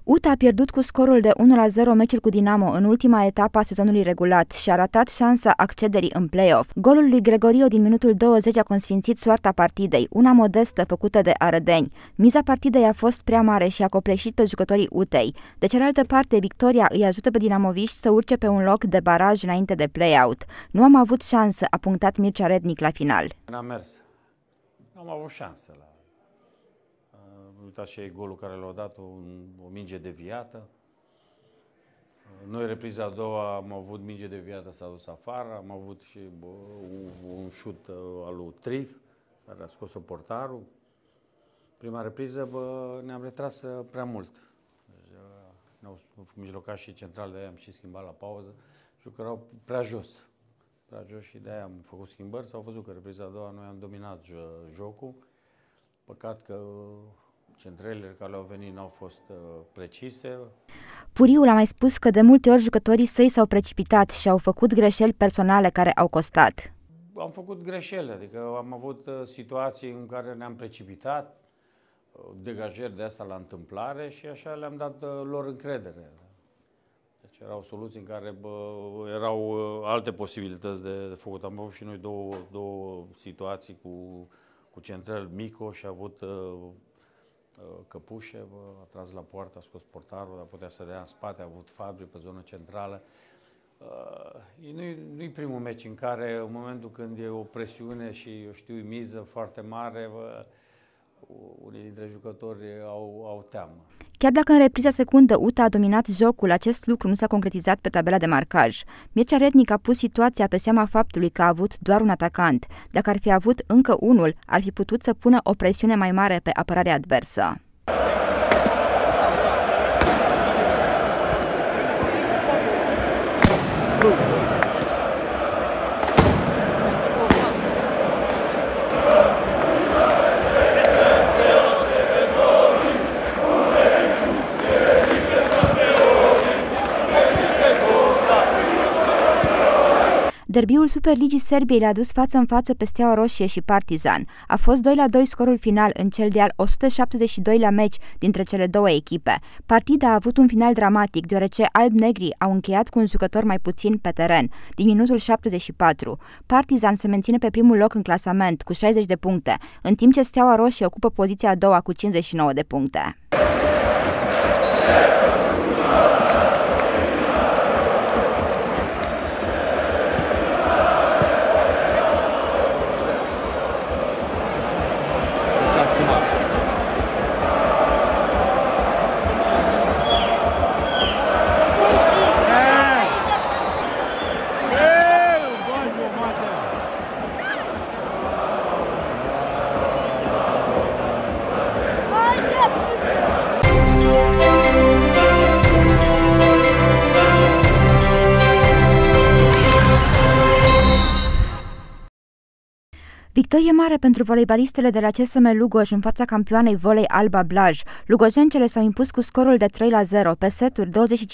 UTA a pierdut cu scorul de 1-0 meciul cu Dinamo în ultima etapă a sezonului regulat și a ratat șansa accederii în play-off. Golul lui Gregorio din minutul 20 a consfințit soarta partidei, una modestă făcută de arădeni. Miza partidei a fost prea mare și a copleșit pe jucătorii UTEI. De cealaltă parte, victoria îi ajută pe dinamoviști să urce pe un loc de baraj înainte de play-out. Nu am avut șansă, a punctat Mircea Rednic la final. N-am mers. Nu am avut șansă la... Uitați și golul care l-a dat, o minge deviată. Noi, repriza a doua, am avut minge deviată, s-a dus afară. Am avut și un șut al lui Trif, care a scos-o portarul. Prima repriză ne-am retras prea mult. Deci, ne-au mijlocat și central, de aia am și schimbat la pauză. Jucărau prea jos. Prea jos și de aia am făcut schimbări. S-au văzut că repriza a doua noi am dominat jocul. Păcat că centrările care au venit n-au fost precise. Puriul a mai spus că de multe ori jucătorii săi s-au precipitat și au făcut greșeli personale care au costat. Am făcut greșeli, adică am avut situații în care ne-am precipitat, degajări de asta la întâmplare și așa le-am dat lor încredere. Deci erau soluții în care erau alte posibilități de făcut. Am avut și noi două situații cu centrări Mico și a avut Căpușe, a tras la poartă, a scos portarul, dar putea să dea în spate, a avut Fabri pe zonă centrală. Nu-i primul meci în care, în momentul când e o presiune și, eu știu, miză foarte mare, unii dintre jucători au teamă. Chiar dacă în repriza secundă UTA a dominat jocul, acest lucru nu s-a concretizat pe tabela de marcaj. Mircea Rednic a pus situația pe seama faptului că a avut doar un atacant. Dacă ar fi avut încă unul, ar fi putut să pună o presiune mai mare pe apărarea adversă. Derbiul Superligii Serbiei le-a dus față în față pe Steaua Roșie și Partizan. A fost 2-2 scorul final în cel de-al 172-lea meci dintre cele două echipe. Partida a avut un final dramatic, deoarece alb-negrii au încheiat cu un jucător mai puțin pe teren, din minutul 74. Partizan se menține pe primul loc în clasament, cu 60 de puncte, în timp ce Steaua Roșie ocupă poziția a doua cu 59 de puncte. Victorie mare pentru voleibalistele de la CSM Lugoj în fața campioanei volei Alba Blaj. Lugojencele s-au impus cu scorul de 3-0 pe seturi 25-23,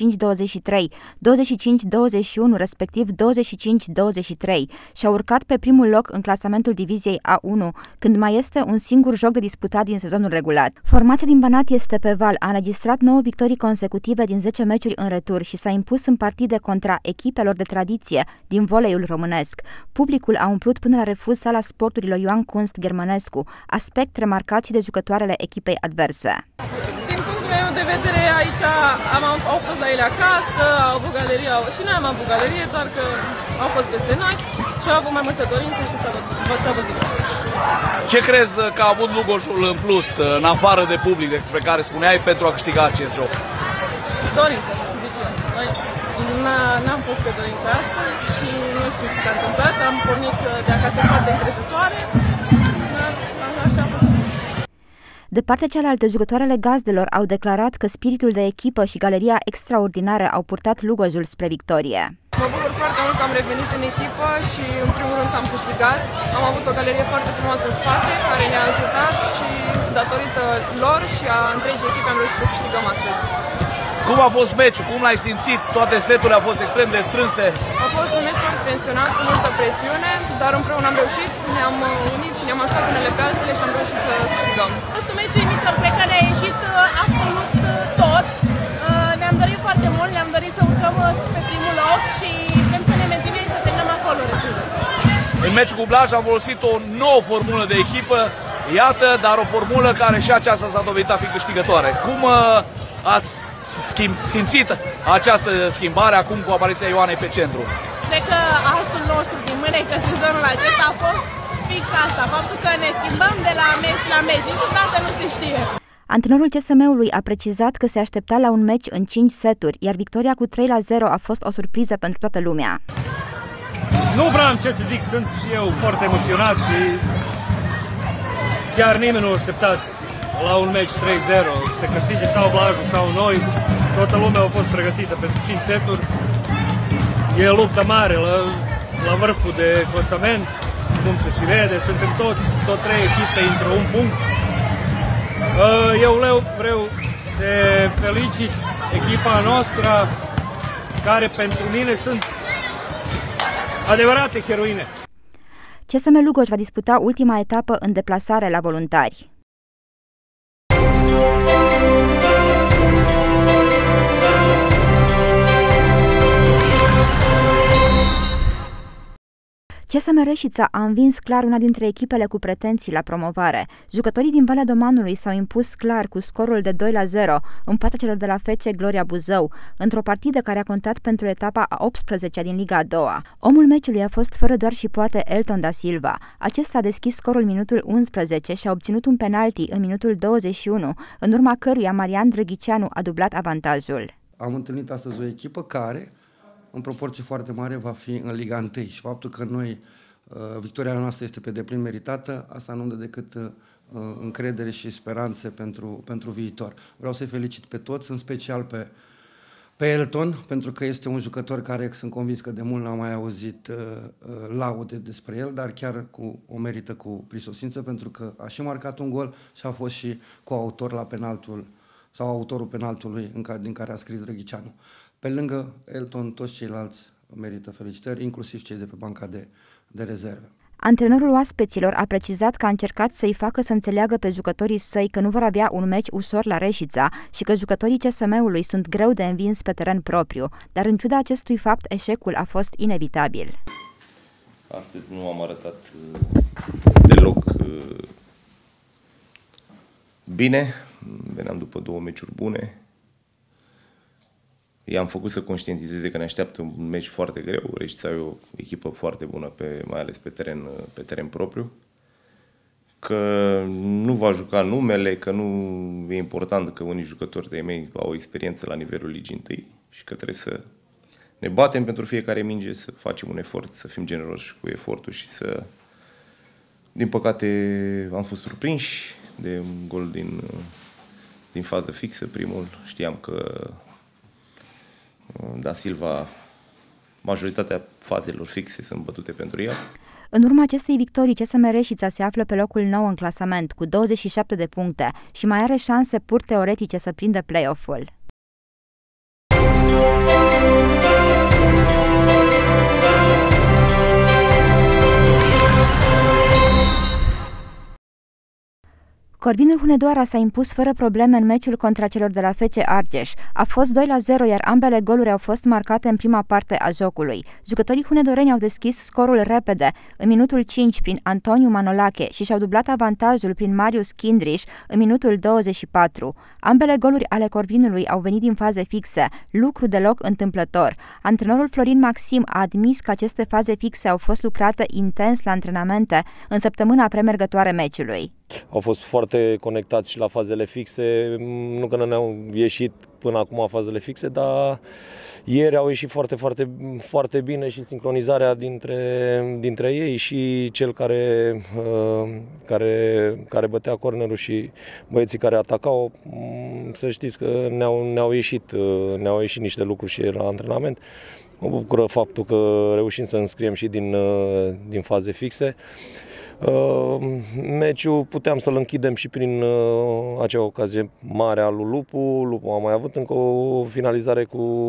25-21, respectiv 25-23 și au urcat pe primul loc în clasamentul diviziei A1, când mai este un singur joc de disputat din sezonul regulat. Formația din Banat este pe val, a înregistrat 9 victorii consecutive din 10 meciuri în retur și s-a impus în partide contra echipelor de tradiție din voleiul românesc. Publicul a umplut până la refuz sala sporturilor Ioan Kunst Germănescu, aspect remarcat și de jucătoarele echipei adverse. Din punctul meu de vedere, aici au fost la ele acasă, au avut galerie, și noi am avut galerie, doar că au fost peste noi și au avut mai multă dorință și s-a văzut. Ce crezi că a avut Lugojul în plus, în afară de public, despre care spuneai, pentru a câștiga acest joc? Dorință, zic eu. N-am fost pe dorință astăzi și nu știu ce s-a întâmplat. Am pornit de acasă foarte încrezătoare. Așa a fost. De partea cealaltă, jucătoarele gazdelor au declarat că spiritul de echipă și galeria extraordinară au purtat Lugojul spre victorie. Mă bucur foarte mult că am revenit în echipă și în primul rând am câștigat. Am avut o galerie foarte frumoasă în spate care ne-a ajutat și datorită lor și a întregii echipe am reușit să câștigăm astăzi. Cum a fost meciul? Cum l-ai simțit? Toate seturile au fost extrem de strânse. A fost un meci foarte tensionat, cu multă presiune, dar împreună am reușit, ne-am unit și ne-am ajutat unele pe altele și am reușit să câștigăm. A fost un meci uimitor pe care a ieșit absolut tot. meciul cu Blaj am folosit o nouă formulă de echipă, iată, dar o formulă care și aceasta s-a dovedit a fi câștigătoare. Cum ați simțit această schimbare acum cu apariția Ioanei pe centru? Cred că asul nostru din mânecă sezonul acesta a fost fix asta, faptul că ne schimbăm de la meci la meci, niciodată nu se știe. Antrenorul CSM-ului a precizat că se aștepta la un meci în 5 seturi, iar victoria cu 3-0 a fost o surpriză pentru toată lumea. Nu prea am ce să zic, sunt și eu foarte emoționat și chiar nimeni nu a așteptat la un meci 3-0, să câștige sau Blajul sau noi. Toată lumea a fost pregătită pentru 5 seturi. E luptă mare la vârful de clasament, cum se și vede, suntem tot 3 echipe într-un un punct. Eu vreau să felicit echipa noastră, care pentru mine sunt adevărate heroine. CSM Lugoș va disputa ultima etapă în deplasare la Voluntari. CSM Reșița a învins clar una dintre echipele cu pretenții la promovare. Jucătorii din Valea Domanului s-au impus clar cu scorul de 2-0 în fața celor de la FC Gloria Buzău, într-o partidă care a contat pentru etapa a 18-a din Liga a 2-a. Omul meciului a fost fără doar și poate Elton da Silva. Acesta a deschis scorul minutul 11 și a obținut un penalti în minutul 21, în urma căruia Marian Drăghiceanu a dublat avantajul. Am întâlnit astăzi o echipă care, în proporție foarte mare, va fi în Liga 1 și faptul că noi, victoria noastră este pe deplin meritată, asta nu dă decât încredere și speranțe pentru viitor. Vreau să-i felicit pe toți, în special pe Elton, pentru că este un jucător care sunt convins că de mult n-am mai auzit laude despre el, dar chiar o merită cu prisosință, pentru că a și marcat un gol și a fost și coautor la penaltul sau autorul penaltului din care a scris Drăghiceanu. Pe lângă Elton, toți ceilalți merită felicitări, inclusiv cei de pe banca de rezerve. Antrenorul oaspeților a precizat că a încercat să-i facă să înțeleagă pe jucătorii săi că nu vor avea un meci ușor la Reșița și că jucătorii CSM-ului sunt greu de învins pe teren propriu, dar în ciuda acestui fapt, eșecul a fost inevitabil. Astăzi nu am arătat deloc bine, veneam după 2 meciuri bune. I-am făcut să conștientizeze că ne așteaptă un meci foarte greu. Reșița e o echipă foarte bună, mai ales pe teren propriu. Că nu va juca numele, că nu e important că unii jucători de mei au experiență la nivelul Ligii 1 și că trebuie să ne batem pentru fiecare minge, să facem un efort, să fim generoși cu efortul și să... Din păcate am fost surprinși de un gol din fază fixă, primul. Știam că da Silva, majoritatea fazelor fixe sunt bătute pentru el. În urma acestei victorii, CSM Reșița se află pe locul 9 în clasament, cu 27 de puncte și mai are șanse pur teoretice să prindă play-off-ul. Corvinul Hunedoara s-a impus fără probleme în meciul contra celor de la FC Argeș. A fost 2-0, iar ambele goluri au fost marcate în prima parte a jocului. Jucătorii hunedoreni au deschis scorul repede, în minutul 5 prin Antoniu Manolache și și-au dublat avantajul prin Marius Kindriș în minutul 24. Ambele goluri ale Corvinului au venit din faze fixe, lucru deloc întâmplător. Antrenorul Florin Maxim a admis că aceste faze fixe au fost lucrate intens la antrenamente în săptămâna premergătoare meciului. Au fost foarte conectați și la fazele fixe, nu că nu ne-au ieșit până acum fazele fixe, dar ieri au ieșit foarte bine și sincronizarea dintre ei și cel care bătea cornerul și băieții care atacau, să știți că ne-au ieșit niște lucruri și la antrenament. Mă bucură faptul că reușim să înscriem și din faze fixe. Meciul puteam să-l închidem și prin acea ocazie mare a lui Lupu. Lupu a mai avut încă o finalizare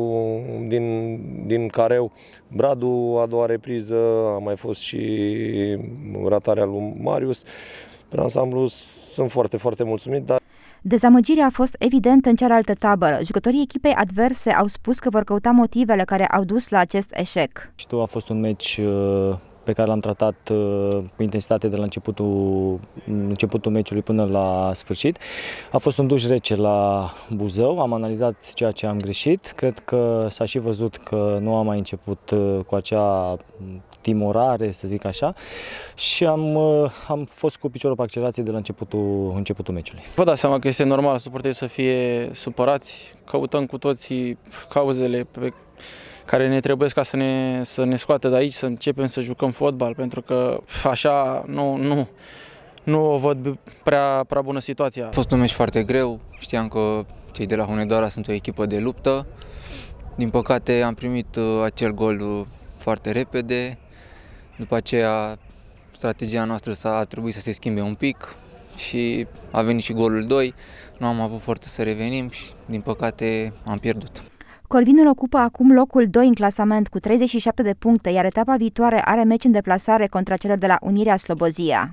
din careu. Bradu, a doua repriză, a mai fost și ratarea lui Marius. Pe ansamblu sunt foarte mulțumit, dar... Dezamăgirea a fost evidentă în cealaltă tabără. Jucătorii echipei adverse au spus că vor căuta motivele care au dus la acest eșec. A fost un meci pe care l-am tratat cu intensitate de la începutul meciului până la sfârșit. A fost un duș rece la Buzău, am analizat ceea ce am greșit. Cred că s-a și văzut că nu am mai început cu acea timorare, să zic așa, și am fost cu piciorul pe accelerație de la începutul meciului. Vă dați seama că este normal suporterii să fie supărați, căutăm cu toții cauzele pe care ne trebuie ca să ne scoată de aici, să începem să jucăm fotbal, pentru că așa nu o văd prea bună situația. A fost un meci foarte greu, știam că cei de la Hunedoara sunt o echipă de luptă. Din păcate am primit acel gol foarte repede, după aceea strategia noastră a trebuit să se schimbe un pic și a venit și golul 2, nu am avut forță să revenim și din păcate am pierdut. Corvinul ocupă acum locul 2 în clasament cu 37 de puncte, iar etapa viitoare are meci în deplasare contra celor de la Unirea Slobozia.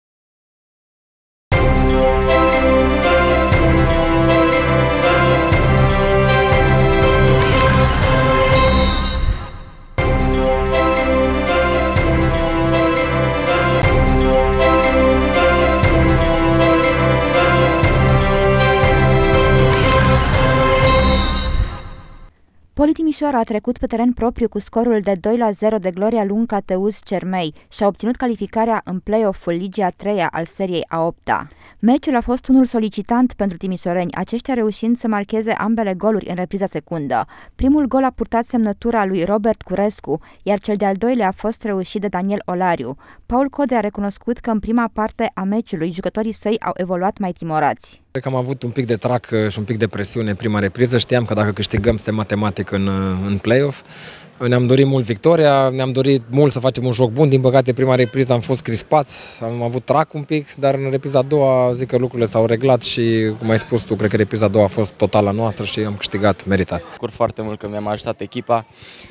Poli Timișoara a trecut pe teren propriu cu scorul de 2-0 de Gloria Lunca Teuz Cermei și a obținut calificarea în play-off-ul Ligii a 3-a al seriei a 8-a. Meciul a fost unul solicitant pentru timișoreni, aceștia reușind să marcheze ambele goluri în repriza secundă. Primul gol a purtat semnătura lui Robert Curescu, iar cel de-al doilea a fost reușit de Daniel Olariu. Paul Code a recunoscut că în prima parte a meciului jucătorii săi au evoluat mai timorați. Cred că am avut un pic de trac și un pic de presiune în prima repriză. Știam că dacă câștigăm, suntem matematic în play-off. Ne-am dorit mult victoria, ne-am dorit mult să facem un joc bun. Din păcate, prima repriză am fost crispați, am avut trac un pic, dar în repriza a doua zic că lucrurile s-au reglat și, cum ai spus tu, cred că repriza a doua a fost total a noastră și am câștigat meritat. Mă bucur foarte mult că mi-am ajutat echipa.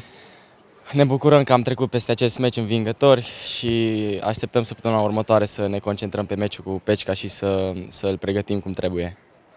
Ne bucurăm că am trecut peste acest meci învingători și așteptăm săptămâna următoare să ne concentrăm pe meciul cu Pecica și să-l pregătim cum trebuie.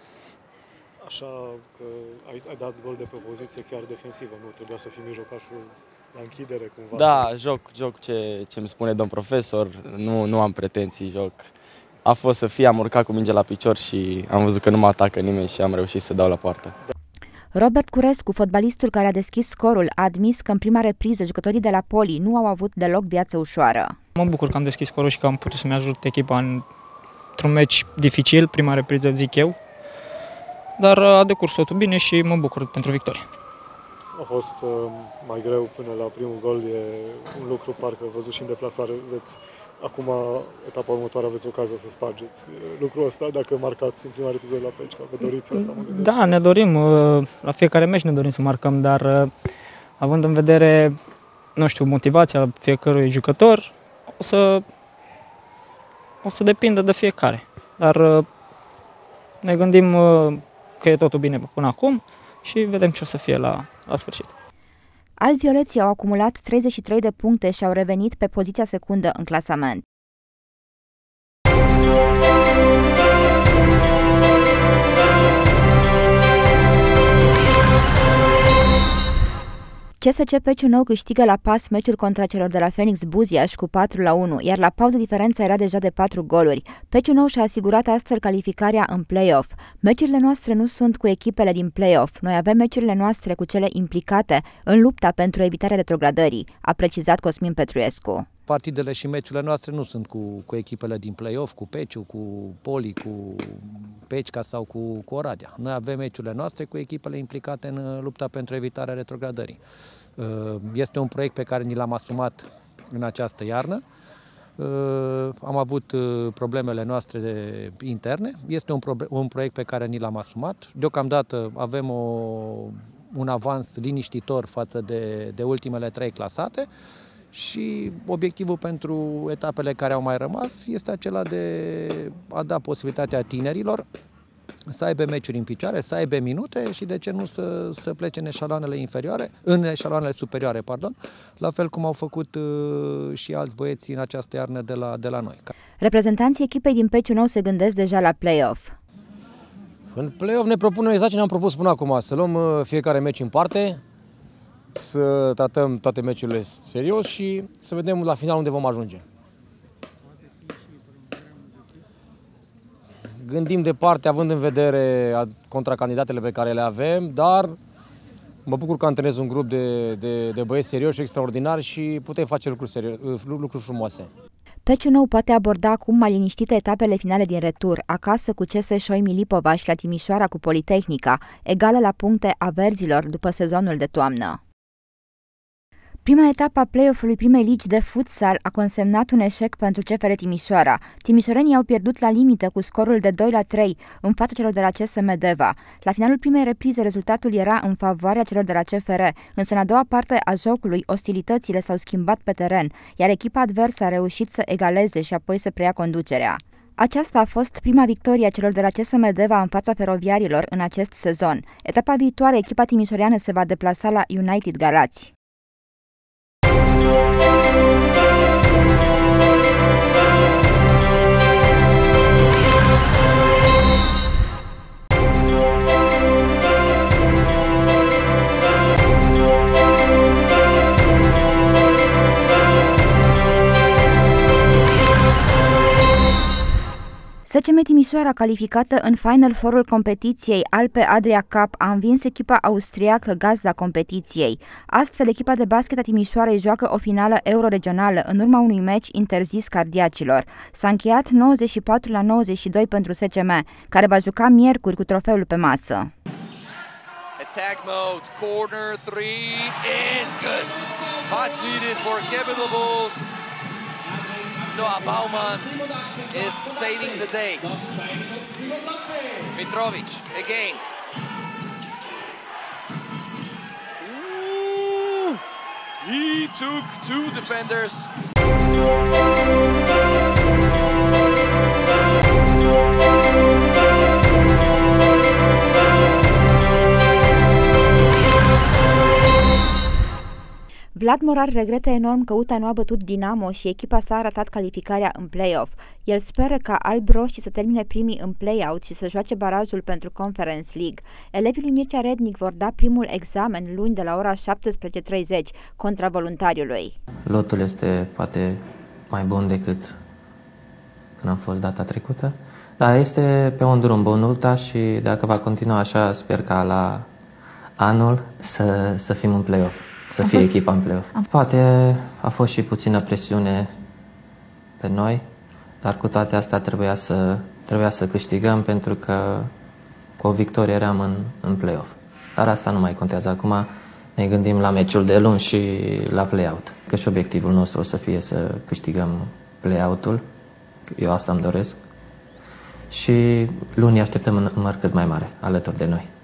Așa că ai dat gol de pe poziție chiar defensivă, nu? Trebuia să fii mijlocașul la închidere cumva. Da, joc ce îmi spune domn profesor, nu am pretenții, joc. A fost să fie, am urcat cu minge la picior și am văzut că nu mă atacă nimeni și am reușit să dau la poartă. Robert Curescu, fotbalistul care a deschis scorul, a admis că în prima repriză jucătorii de la Poli nu au avut deloc viață ușoară. Mă bucur că am deschis scorul și că am putut să-mi ajut echipa într-un meci dificil, prima repriză zic eu, dar a decurs totul bine și mă bucur pentru victorie. A fost mai greu până la primul gol, e un lucru parcă văzut și în deplasare. Acum, etapa următoare, aveți ocazia să spargeți lucrul ăsta, dacă marcați în prima repriză la Pecica. Vă doriți asta, mă gândesc? Da, ne dorim, la fiecare meci ne dorim să marcăm, dar având în vedere, nu știu, motivația fiecărui jucător, o să depindă de fiecare. Dar ne gândim că e totul bine până acum și vedem ce o să fie la sfârșit. Alb-violeții au acumulat 33 de puncte și au revenit pe poziția secundă în clasament. CSC Peciu Nou câștigă la pas meciul contra celor de la Phoenix Buziaș cu 4-1, iar la pauză diferența era deja de 4 goluri. Peciu Nou și-a asigurat astfel calificarea în play-off. Meciurile noastre nu sunt cu echipele din play-off. Noi avem meciurile noastre cu cele implicate în lupta pentru evitarea retrogradării, a precizat Cosmin Petruescu. Partidele și meciurile noastre nu sunt cu echipele din play-off, cu Peciu, cu Poli, cu Pecica sau cu Oradea. Noi avem meciurile noastre cu echipele implicate în lupta pentru evitarea retrogradării. Este un proiect pe care ni l-am asumat în această iarnă. Am avut problemele noastre interne. Este un proiect pe care ni l-am asumat. Deocamdată avem un avans liniștitor față de ultimele 3 clasate. Și obiectivul pentru etapele care au mai rămas este acela de a da posibilitatea tinerilor să aibă meciuri în picioare, să aibă minute și de ce nu să plece în eșaloanele superioare, la fel cum au făcut și alți băieți în această iarnă de la noi. Reprezentanții echipei din Peciu Nou se gândesc deja la play-off. În play-off ne propunem exact ce ne-am propus până acum, să luăm fiecare meci în parte, să tratăm toate meciurile serios și să vedem la final unde vom ajunge. Gândim departe, având în vedere contracandidatele pe care le avem, dar mă bucur că antrenez un grup de băieți serioși și extraordinari și putem face lucruri frumoase. Peciu Nou poate aborda acum mai liniștite etapele finale din retur, acasă cu CS Șoimi Lipova și la Timișoara cu Politehnica, egală la puncte a verzilor după sezonul de toamnă. Prima etapă a play-off-ului primei ligi de futsal a consemnat un eșec pentru CFR Timișoara. Timișorenii au pierdut la limită cu scorul de 2-3 în fața celor de la CS Medeva. La finalul primei reprize, rezultatul era în favoarea celor de la CFR, însă în a doua parte a jocului, ostilitățile s-au schimbat pe teren, iar echipa adversă a reușit să egaleze și apoi să preia conducerea. Aceasta a fost prima victorie a celor de la CS Medeva în fața feroviarilor în acest sezon. Etapa viitoare, echipa timișoreană se va deplasa la United Galați. SCM Timișoara, calificată în Final Four-ul competiției Alpe Adria Cup, a învins echipa austriacă gazda competiției. Astfel, echipa de basket a Timișoarei joacă o finală euroregională în urma unui meci interzis cardiacilor. S-a încheiat 94-92 pentru SCM, care va juca miercuri cu trofeul pe masă. Attack mode, corner 3 is good. Much needed for Capital Bulls. Noah Bauman is saving the day. Mitrovic again. Ooh, he took two defenders. Vlad Morar regretă enorm că UTA nu a bătut Dinamo și echipa s-a arătat calificarea în play-off. El speră ca albi-roșii să termine primii în play-out și să joace barajul pentru Conference League. Elevii lui Mircea Rednic vor da primul examen luni de la ora 17:30 contra Voluntariului. Lotul este poate mai bun decât când am fost data trecută, dar este pe un drum bun UTA și dacă va continua așa, sper ca la anul să fim în play-off. Să fie echipa în play-off. Poate a fost și puțină presiune pe noi, dar cu toate astea trebuia să câștigăm pentru că cu o victorie eram în play-off. Dar asta nu mai contează. Acum ne gândim la meciul de luni și la play-out. Că și obiectivul nostru o să fie să câștigăm play-out-ul. Eu asta îmi doresc. Și luni așteptăm un număr cât mai mare alături de noi.